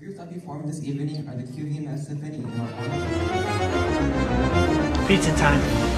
groups that we formed this evening are the QVMS Symphony in our Pizza time.